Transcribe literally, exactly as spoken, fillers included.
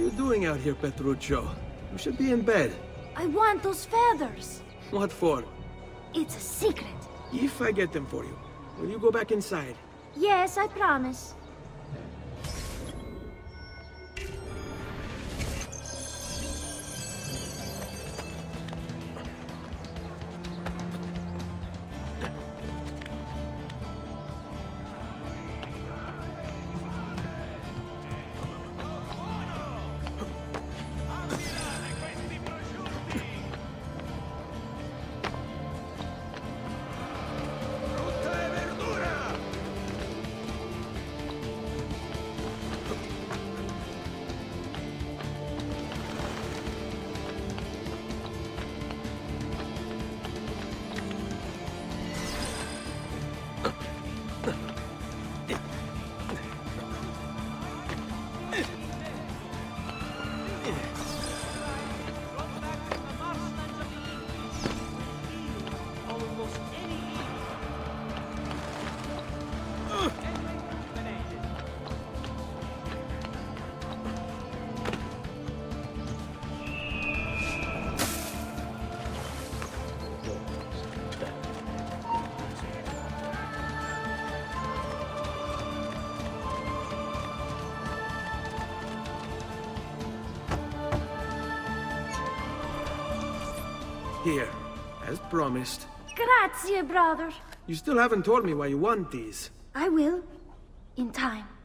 you doing out here, Petruccio? You should be in bed. I want those feathers. What for? It's a secret. If I get them for you, will you go back inside? Yes, I promise. Here, as promised. Grazie, brother. You still haven't told me why you want these. I will. In time.